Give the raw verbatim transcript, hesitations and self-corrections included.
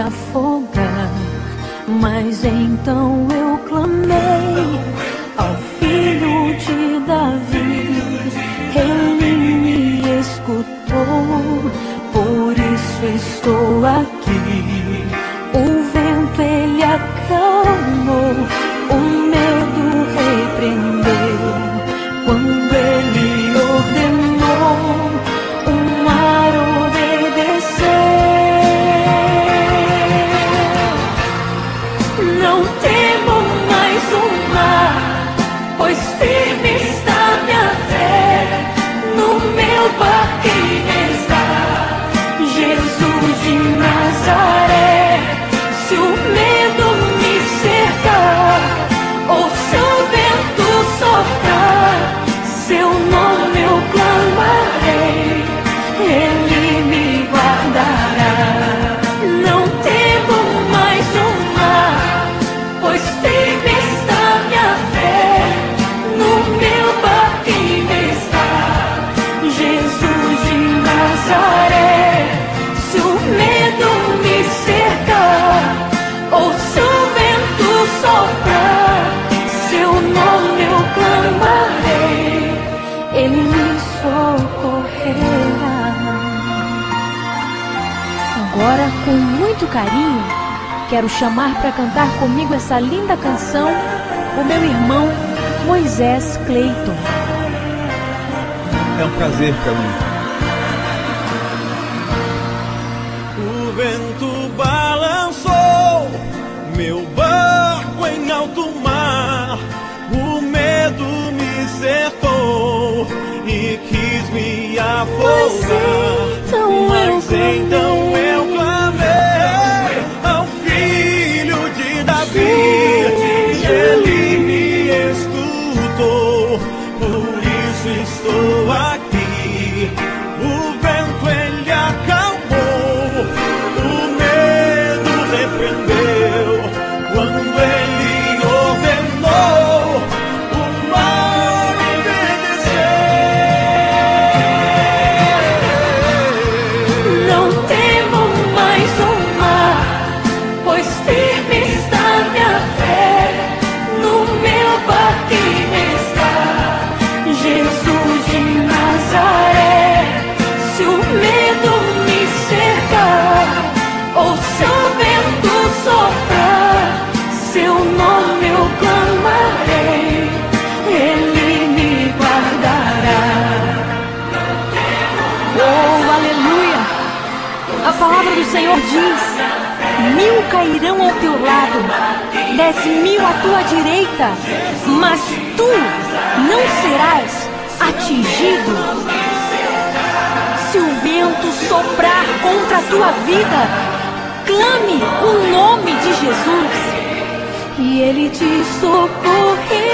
afogar. Mas então eu clamei ao Filho de Davi, ele me escutou, por isso estou aqui. O vento ele acalmou, o medo repreendeu, quando ele ordenou, o mar obedeceu. Não temo mais o mar, pois firme está minha fé, no meu barquinho está Jesus de Nazaré. Se o medo me cercar, ou se o vento soprar, seu nome eu clamarei, ele me guardará. Não temo mais o mar, pois firme está minha fé, no meu barquinho está Jesus de Nazaré. Se o medo me cercar, ou se o vento soprar, seu nome eu clamarei, ele me socorrerá. Agora, com muito carinho, quero chamar para cantar comigo essa linda canção o meu irmão Moisés Cleiton. É um prazer para mim. O vento balançou meu barco em alto mar, o medo me cercou e quis me afogar. Mas então eu clamei ao Filho de Davi, e ele me escutou, por isso estou aqui. O vento ele acalmou, o medo repreendeu, quando ele ordenou, o mar obedeceu. Não temo mais o mar, pois firme está minha fé, no meu barquinho está Jesus de Nazaré. Se o medo me cercar, ou se o vento soprar, seu nome eu clamarei, ele me guardará. Oh, aleluia! A palavra do Senhor diz: mil cairão ao teu lado, dez mil à tua direita, mas tu não serás atingido. Se o vento soprar contra a tua vida, clame o nome de Jesus, e ele te socorrerá.